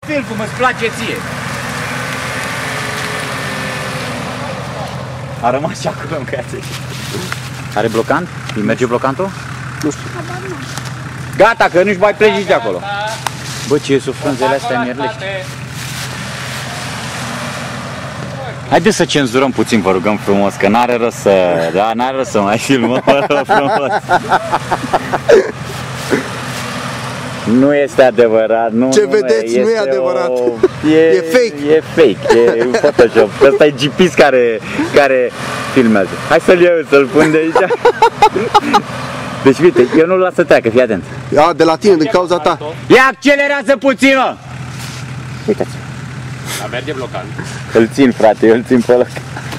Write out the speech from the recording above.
Film cum îți place ție. A rămas și acolo în căiață. Are blocant? Îi merge blocantul? Nu știu. Gata, că nu-și mai pleci de acolo. Bă, ce sufrânzele astea mierlești. Haideți să cenzurăm puțin, vă rugăm frumos, că n-are rost să... Da, n-are rost să mai filmăm, vă rog frumos. Nu este adevărat, nu. Ce vedeți, nu e adevărat. E fake. E fake, e Photoshop. Ăsta e GPS care filmează. Hai să-l iau, să-l pun de aici. Deci uite, eu nu-l las să treacă, fii atent. Ia, de la tine, din cauza ta. Ia accelerează puțin, mă! Uitați. Dar merge blocant. Îl țin, frate, eu îl țin pe loc.